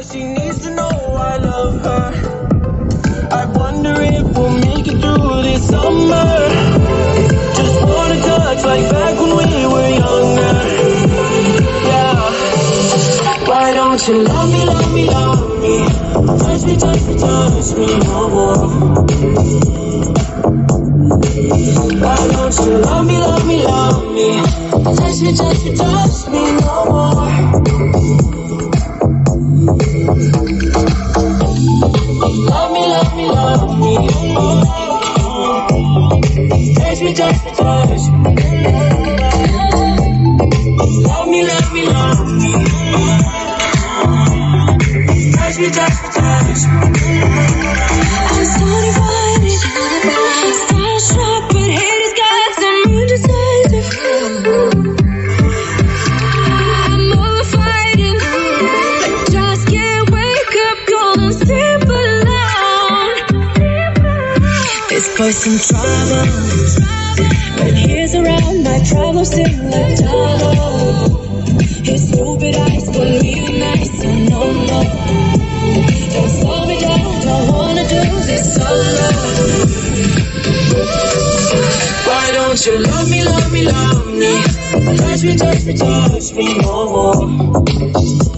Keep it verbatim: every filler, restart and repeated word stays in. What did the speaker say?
she needs to know I love her. I wonder if we'll make it through this summer. Just wanna touch like back when we were younger. Yeah. Why don't you love me, love me, love me? Touch me, touch me, touch me no more. Why don't you love me, love me, love me? Touch me, touch me, touch me no more. Love me, love me, love me. Touch me, touch me, touch me. Love me, love me, love me. Touch me, touch me, touch me. I'm twenty-one, starstruck, but haters got some indecisive. I'm over fighting, just can't wake up, golden sleep alone. This boy's some trouble. When he's around, my problems seem like double. His stupid eyes put me nice and no more. Don't slow me down, don't wanna do this alone. Why don't you love me, love me, love me? Touch me, touch me, touch me no more.